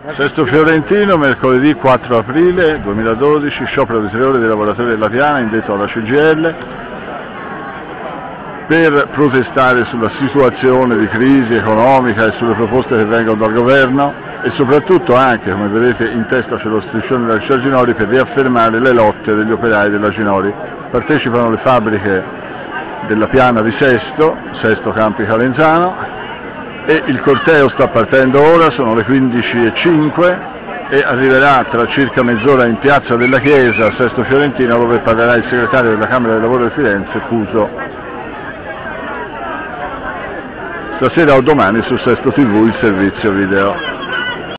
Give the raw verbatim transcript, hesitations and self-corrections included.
Sesto Fiorentino, mercoledì quattro aprile duemiladodici, sciopero di tre ore dei lavoratori della piana indetto alla C G I L per protestare sulla situazione di crisi economica e sulle proposte che vengono dal governo e soprattutto anche, come vedete in testa c'è lo striscione della C Ginori, per riaffermare le lotte degli operai della Ginori. Partecipano le fabbriche della piana di Sesto, Sesto Campi Calenzano, e il corteo sta partendo ora, sono le quindici e cinque e arriverà tra circa mezz'ora in piazza della Chiesa a Sesto Fiorentino, dove parlerà il segretario della Camera del Lavoro di Firenze, Fuso. Stasera o domani su Sesto tivù il servizio video.